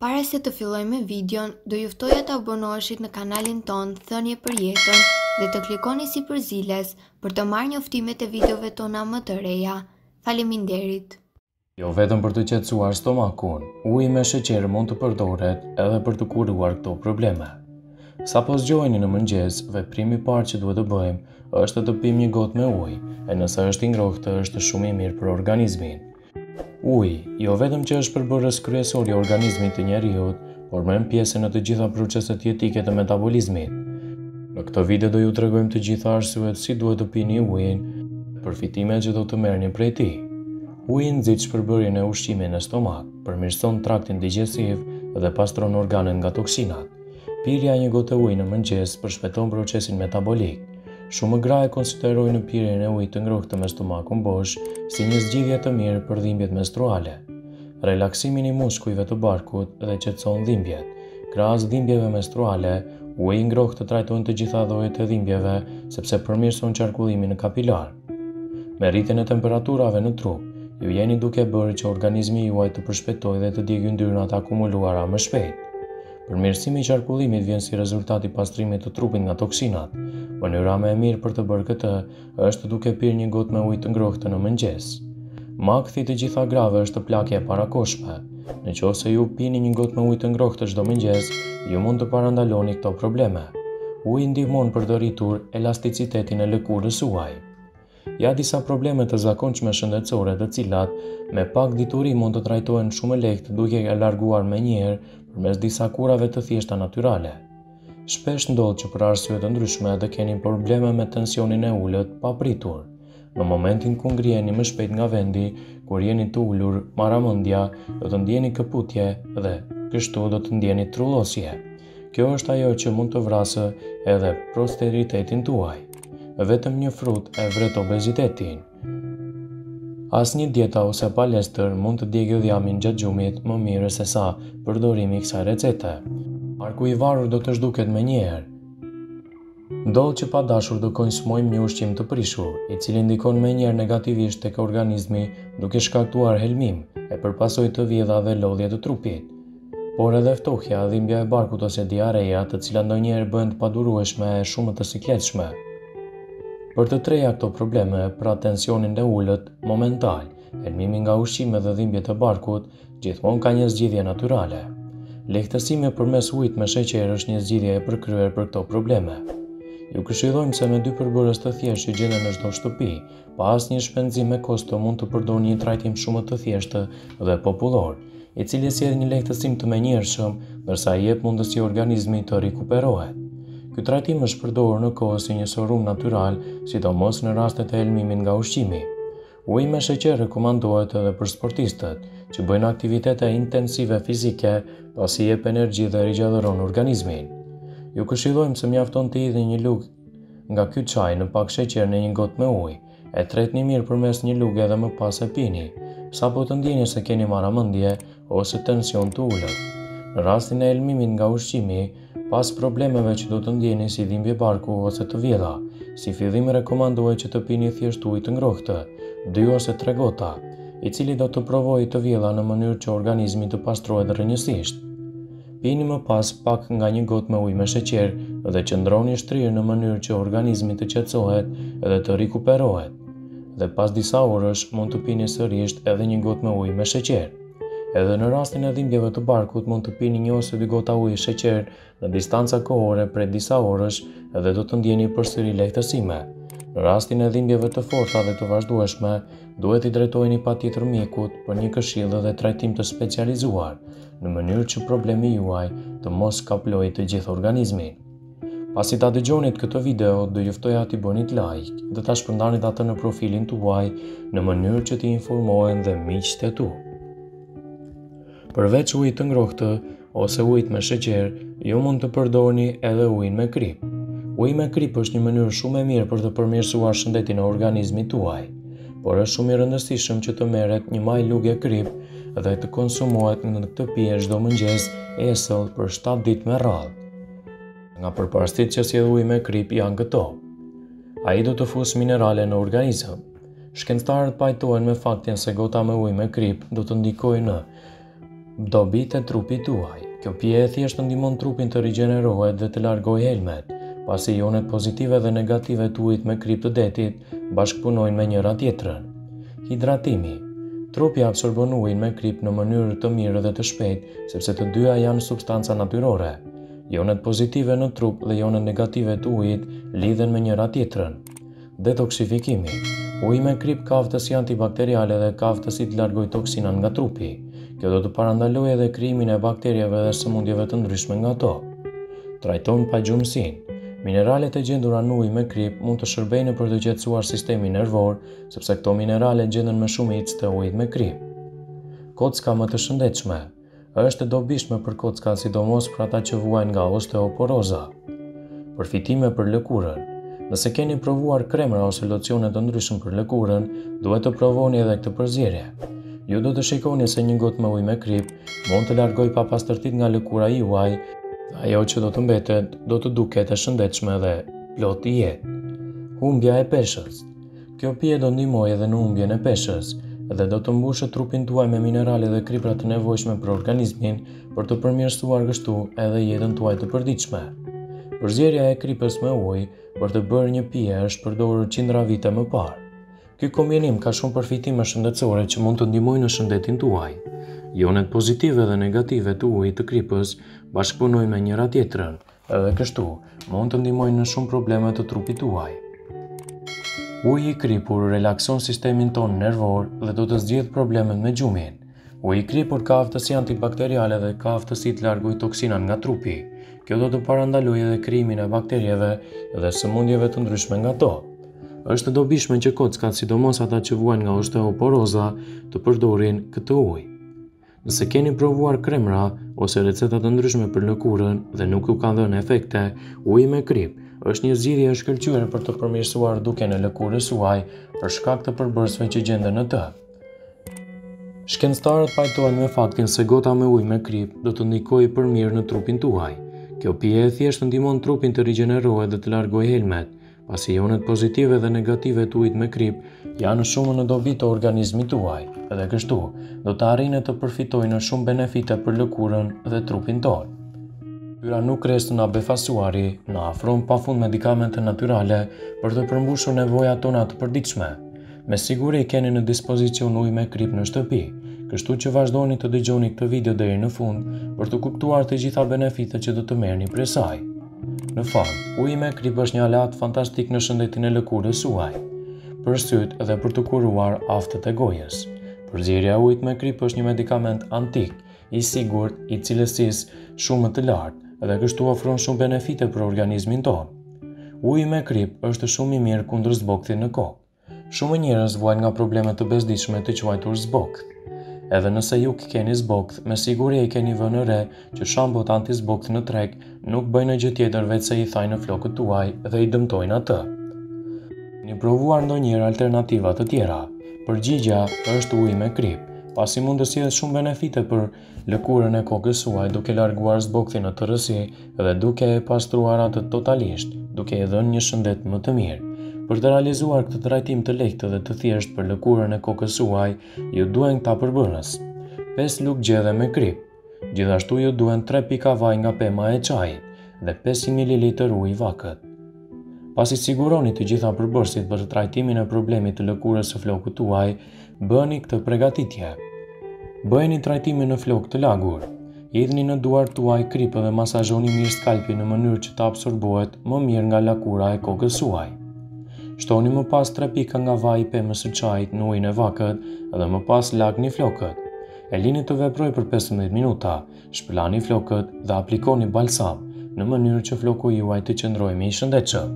Para se të fillojmë videon, do ju ftoja të abonoheshit në kanalin ton Thënie për Jetën dhe të klikoni si përziles për të marrë njoftimet e videove tona më të reja. Faleminderit. Jo vetëm për të qetësuar stomakun, uji me sheqer mund të përdoret edhe për të kuruar këto probleme. Sapo zgjoheni në mëngjes, veprimi i parë që duhet të bëjmë është të pim një gotë me ujë, e nëse është i ngrohtë është shumë i mirë për organizmin. Uji, jo vetëm që është përbërës kryesor i organizmit të njerëzit, por merr pjesë në të gjitha proceset jetike të metabolizmit. Në këtë video do ju tregojmë të gjitha arsyet si duhet të pini ujin, përfitimet që do të merrni prej tij. Uji nxit shpërbërjen e ushqimit në stomak, përmirëson traktin digjestiv dhe pastron organet nga toksinat. Pirja e një gote uji në mëngjes përshpejton procesin metabolik. Shumë gra e konsiderojnë pirjen e ujit të ngrohtë me stomakun bosh si një zgjidhje të mirë për dhimbjet menstruale. Relaksimin i muskujve të barkut dhe qetëson dhimbjet. Krahas dhimbjeve menstruale, uji i ngrohtë trajton të gjitha llojet e dhimbjeve sepse përmirëson qarkullimin kapilar. Me rritjen e temperaturave në trup, ju jeni duke bërë që organizmi juaj të përshpejtojë dhe të djegë yndyrnat akumuluara më shpejt. Përmirësimi i qarkullimit vjen si rezultat i pastrimit të trupit nga toksinat. Mënyra më e mirë për të bërë këtë është duke pirë një gotë me ujë të ngrohtë në mëngjes. Makthi i të gjitha grave është plagja e parakohshme. Nëse ju pini një gotë me ujë të ngrohtë çdo mëngjes, ju mund të parandaloni këto probleme. Uji ndihmon për të rritur elasticitetin e lëkurës suaj. Ja disa probleme të zakonshme shëndetësore të cilat me pak dituri mund të trajtohen shumë lehtë duke e larguar menjëherë përmes disa kurave të thjeshta natyrale. Shpesh ndodh që për arsye të ndryshme të keni probleme me tensionin e ulët papritur. Në momentin ku ngriheni më shpejt nga vendi, kur jeni të ulur, marramendja, do të ndjeni këputje dhe kështu do të ndjeni trullosje. Kjo është ajo që mund të vrasë edhe posteritetin tuaj. Vetëm një frut e vret obezitetin. Asnjë dieta ose palestër mund të djegë dhjamin gjatë gjumit më mirë se sa përdorimi i kësaj recete. Arku i varur do të zhduket menjëherë. Ndodh që pa dashur do konsumojmë një ushqim të prishur, i cili ndikon menjëherë negativisht tek organizmi duke shkaktuar helmim, e përpasoj të vjedha dhe lodhje të trupit. Por edhe ftohja, dhimbja e barkut ose diareja, të cilat ndonjëherë bëhen të padurueshme e shumë të sikletshme. Për të treja këto probleme, pra tensionin e ulët momental, helmimi nga ushqimet dhe dhimbjet e barkut, gjithmonë ka një zgjidhje natyrale. Lehtësimi përmes ujit me sheqer është një zgjidhje e përkryer për këto probleme. Ju këshillojmë se me dy përbërës të thjeshtë që gjenden në çdo shtëpi, pa asnjë shpenzim me kosto mund të përdorni një trajtim shumë të thjeshtë dhe popullor, i cili sjell një lehtësim të menjëhershëm, ndërsa i jep mundësi organizmit të rikuperohet. Ky trajtim është përdorur në kohë si një sorum natyral, sidomos në rastet e helmimit nga ushqimi. Uji me sheqer rekomandohet edhe për sportistët që bëjnë aktivitete intensive fizike, pasi jep energji dhe rigjallëron organizmin. Ju këshillojmë se mjafton të hidhni një lugë nga ky çaj në pak sheqer në një gotë me ujë, e tretni mirë përmes një luge dhe më pas e pini, sapo të ndjeni se keni marramendje ose tension të ulët. Në rastin e helmimit nga ushqimi, pas problemeve që do të ndjeni si dhimbje barku ose të vjedha, si fillim rekomandohet që të pini thjesht ujë të ngrohtë, 2 ose 3 gota, i cili do të provojë të vjedha në mënyrë që organizmi të pastrohet rrënjësisht. Pini më pas pak nga një gotë me ujë me sheqer dhe qëndroni shtrirë në mënyrë që organizmi të qetësohet dhe të rikuperohet. Dhe pas disa orësh mund të pini sërish edhe një gotë me ujë me sheqer. Edhe në rastin e dhimbjeve të barkut mund të pini 1 ose 2 gota ujë sheqer në distanca kohore prej disa orësh dhe do të ndjeni përsëri lehtësime. Në rastin e dhimbjeve të forta dhe të vazhdueshme, duhet i drejtoheni patjetër mjekut për një këshill dhe trajtim të specializuar, në mënyrë që problemi juaj të mos kaplojë të gjithë organizmin. Pasi ta dëgjonit këtë video, do ju ftoja t'i bënit like dhe ta shpërndanit atë në profilin tuaj në mënyrë që t'i informohen dhe miqtë e tu. Përveç ujit të ngrohtë ose ujit me sheqer, ju mund të përdorni edhe ujin me krip. Uji me krip është një mënyrë shumë e mirë për të përmirësuar shëndetin e organizmit tuaj, por është shumë i rëndësishëm që të merret një maj luge krip dhe të konsumohet në këtë pije çdo mëngjes esëll për 7 ditë me radhë. Nga përparësitë që sjell uji me krip janë këto. Ai do të fusë minerale në organizëm. Shkencëtarët pajtohen me faktin se gota me ujë me krip do të ndikojë në Dobit e trupit tuaj. Kjo pije e thjeshtë ndihmon trupin të rigjenerohet dhe të largojë helmet, pasi ionet pozitive dhe negative të ujit me krip të detit bashkëpunojnë me njëra tjetrën. Hidratimi. Trupi absorbon ujin me krip në mënyrë të mirë dhe të shpejtë, sepse të dyja janë substanca natyrore. Ionet pozitive në trup dhe ionet negative të ujit lidhen me njëra tjetrën. Detoksifikimi. Uji me krip ka aftësi antibakteriale dhe ka aftësi të largojë toksinat nga trupi. Kjo do të parandalojë edhe krijimin e bakterieve dhe sëmundjeve të ndryshme nga to. Trajton pagjumësinë. Mineralet e gjendura në ujë me krip mund të shërbejnë për të qetësuar sistemin nervor, sepse këto minerale gjenden më shumicë të ujit me krip. Kocka më të shëndetshme. Është e dobishme për kockat, sidomos për ata që vuajnë nga osteoporoza. Përfitime për lëkurën. Nëse keni provuar kremra ose locione të ndryshëm për lëkurën, duhet të provoni edhe këtë përzierje. Ju do të shikoni se një gotë me ujë me krip mund të largojë papastërtitë nga lëkura juaj, dhe ajo që do të mbetet do të duket e shëndetshme dhe plot i jetë. Humbja e peshës. Kjo pije do ndihmojë edhe në humbjen e peshës dhe do të mbushë trupin tuaj me minerale dhe kripra të nevojshme për organizmin për të përmirësuar kështu edhe jetën tuaj të përditshme. Përzierja e kripës me ujë për të bërë një pije është përdorur qindra vite më parë. Ky kombinim ka shumë përfitime shëndetësore që mund të ndihmojnë në shëndetin tuaj. Ionet pozitive dhe negative të ujit të kripës bashkëpunojnë me njëra tjetrën, edhe kështu mund të ndihmojnë në shumë probleme të trupit tuaj. Uji i kripur relakson sistemin ton nervor dhe do të zgjidhë problemet me gjumin. Uji i kripur ka aftësi antibakteriale dhe ka aftësi të largojë toksinat nga trupi. Kjo do të parandalojë edhe krijimin e bakterieve dhe sëmundjeve të ndryshme nga to. Është e dobishme që kockat, sidomos ata që vuajnë nga osteoporoza, të përdorin këtë ujë. Nëse keni provuar kremra ose receta të ndryshme për lëkurën dhe nuk ju kanë dhënë efekte, uji me krip është një zgjidhje e shkëlqyer për të përmirësuar dukjen e lëkurës suaj për shkak të përbërësve që gjenden në të. Shkencëtarët pajtohen me faktin se gota me ujë me krip do të ndikojë për mirë në trupin tuaj. Kjo pije e thjeshtë ndihmon trupin të rigjenerohet dhe të largojë helmet, pasi ionet pozitive dhe negative të ujit me krip janë shumë në dobi të organizmit tuaj, edhe kështu do të arrijnë të përfitojnë në shumë benefite për lëkurën dhe trupin tonë. Yra nuk rest nga befasuari, na afron pafund medikamente natyrale për të përmbushur nevojat tona të përditshme. Me siguri keni në dispozicion ujë me krip në shtëpi, kështu që vazhdoni të dëgjoni këtë video deri në fund për të kuptuar të gjitha benefitet që do të merrni prej saj. Në fakt, uji me krip është një aleat fantastik në shëndetin e lëkurës suaj, për syt dhe për të kuruar aftët e gojës. Përzierja e ujit me krip është një medikament antik, i sigurt, i cilësisë shumë të lartë dhe kështu ofron shumë benefite për organizmin tonë. Uji me krip është shumë i mirë kundër zbokthit në kokë. Shumë njerëz vuajnë nga probleme të bezdishme të quajtur zbokth. Edhe nëse ju keni zbokth, me siguri e keni vënë re që shambot anti-zbokth në treg nuk bëjnë gjë tjetër veç se i thajnë në flokët tuaj dhe i dëmtojnë atë. Keni provuar ndonjëherë alternativa të tjera? Përgjigjja është uji me krip, pasi mund të sjellë shumë benefite për lëkurën e kokës suaj duke larguar zbokthin në tërësi dhe duke e pastruar atë totalisht, duke i dhënë një shëndet më të mirë. Për të realizuar këtë trajtim të lehtë dhe të thjeshtë për lëkurën e kokës suaj, ju duhen këta përbërës: 5 lugë gjedhe me krip. Gjithashtu ju duhen 3 pika vaj nga pema e çajit dhe 500 ml ujë vakët. Pasi siguroni të gjitha përbërësit për trajtimin e problemit të lëkurës së flokut tuaj, bëni këtë përgatitje. Bëjeni trajtimin në flokë të lagur. Hidhni në duart tuaj kripën dhe masazhoni mirë skalpin në mënyrë që të absorbohet më mirë nga lëkura e kokës suaj. Shtoni më pas 3 pika nga vaji i pemës së çajit në ujin e vakët dhe më pas lagni flokët. E lini të veprojë për 15 minuta, shpërlani flokët dhe aplikoni balsam në mënyrë që floku juaj të qëndrojë më i shëndetshëm.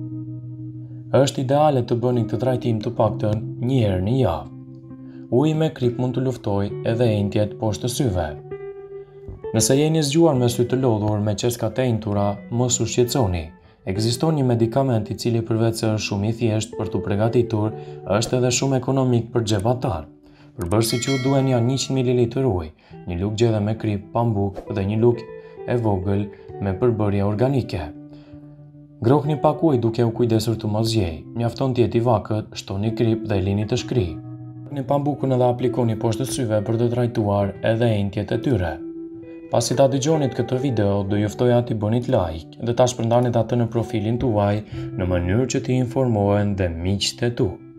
Është ideale të bëni këtë trajtim të paktën një herë në javë. Uji me krip mund të luftojë edhe entjet poshtë syve. Nëse jeni zgjuar me sy të lodhur me qeskat e entura, mos u shqetësoni. Ekziston një medikament i cili përveç se është shumë i thjeshtë për t'u përgatitur, është edhe shumë ekonomik për xhepatar. Përbërësit që ju duhen janë 100 ml ujë, një lugë gjedhe me krip, pambuk dhe një lugë e vogël me përbërje organike. Ngrohni pak ujë duke u kujdesur të mos zgjej. Mjafton të jetë i vakët, shtoni krip dhe lini të shkrijë. Një pambukun edhe aplikoni poshtë syve për të trajtuar edhe entjet e tyre. Pasi ta dëgjonit këtë video, do juftoj ati bënit like dhe ta shpërndanit atë në profilin tuaj në mënyrë që t'i informohen dhe miqtë e tu.